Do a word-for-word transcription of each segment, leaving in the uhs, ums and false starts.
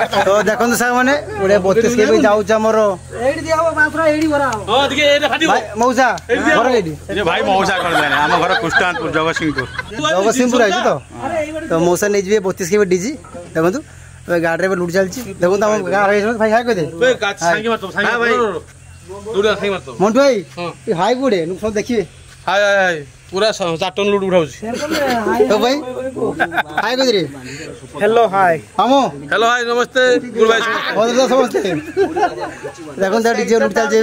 तो देखो साग मैंने गोटे बत्तीस के जाऊँ आमर मौसा भाई मौसा आम घर कुष्टानपुर जगतसिंहपुर जगतसिंहपुर आई तो तो मौसा नहीं जी बत्तीस के डीजी देखो गाड़ी में लुट चलती देखो गाँव भाई हाई कदे मंटू भाई हाई गुड़े सब देखिए हाय हाय पूरा चार टन लुट उठाऊ तो भाई हाई कदे हेलो हाय हम हेलो हाय नमस्ते गुरु भाई समस्ते देखो डीजे लुट चलती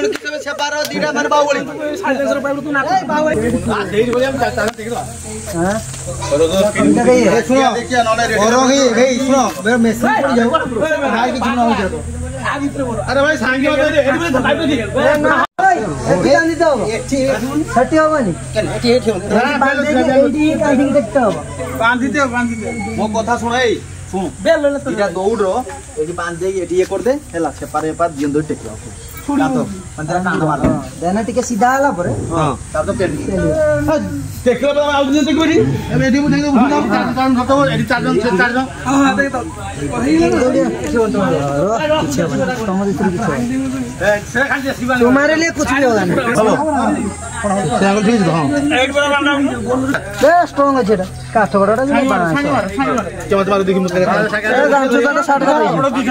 अरे भाई सांगे मो कथा शुण शुण दौड़ ये बांध ये करदे सेपार बेपार दियो टेक देना टिके सीधा हला पर हां तार तो पेट देखला बा आउ दिन देख बरी एडी मु देख उठा चार चार खतो एडी चार जन से चार जन हां देख तो तुम्हारे लिए कुछ नहीं होगा ना से आंगल ठीक हां एक बार राम बे स्ट्रांग है जेटा काठ बड़ाटा जे बना चमच मारो देखि मुझे दाम से तो साठ कर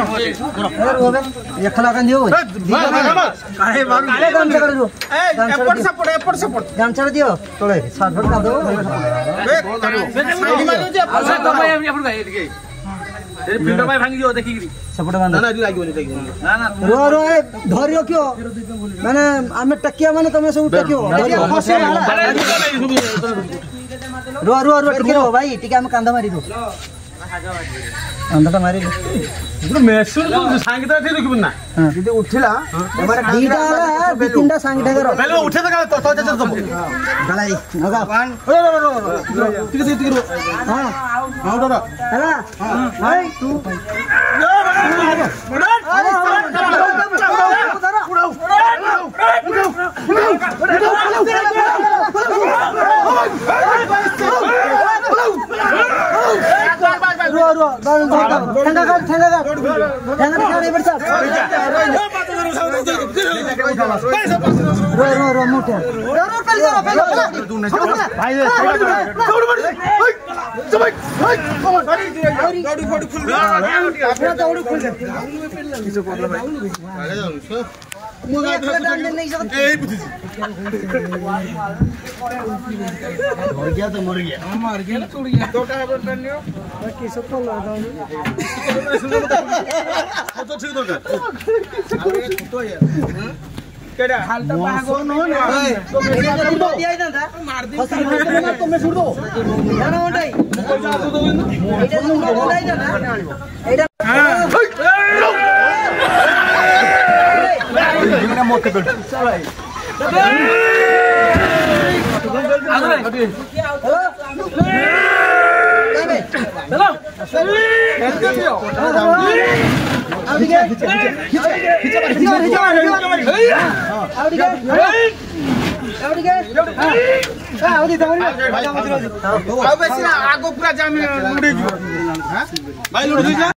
ये खला कान दियो काहे मारू काहे दाम से कर दो ए एपट सपोर्ट एपट सपोर्ट दाम से दियो तोले साठ फट का दो ए साइड मारो जे अच्छा तो भाई एपट का एदिके ए फिल्टर भाई भांगी दियो देखि सपोर्ट बांध ना ना लागियो नहीं ना ना रो रो ए धरियो क्यों माने आमे टकिया माने तमे सब टकियो फसे रो रो रो टिके रो भाई टिके हम कांदा मारी दो अंदर मारी दो मेसुर तो सांगीता थी रुकबन ना दीदी उठिला हमारे दीदा है तीनटा सांगीता करो पहले उठे तो तो तो चल सब गलाई होगा पान रो रो रो टिके टिके रो हां हां रो हला भाई तू रो रो ठंडा कर ठंडा कर ठंडा कर ये बच्चा रो रो रो मोटे रो रो पहले रो पहले भाई दौड़ मार चल भाई गाड़ी गाड़ी खुल गया अपना दौड़ खुल गया किसे प्रॉब्लम है आगे जाओ मुझे नहीं सकते यही बुद्धि मर गया तो मर गया मर गया ना टूट गया दो का बटन लियो बाकी सब तो लगा दो तो ठीक दो का अरे तो यार केडा हालता भागो न ना तो मेरा तो दिया ही था मार दी तो मैं छोड़ दो जाना ओटाई पैसा दो दो एटा तुम बोलाई था ना एटा हां इतना मोटे पेट चल भाई हेलो हेलो आवड़ी के खींच खींच खींच आवड़ी के आवड़ी के हां आवड़ी तमरी आ बेसी आगो पूरा जाम उड़ी जो हां भाई लुट दीजा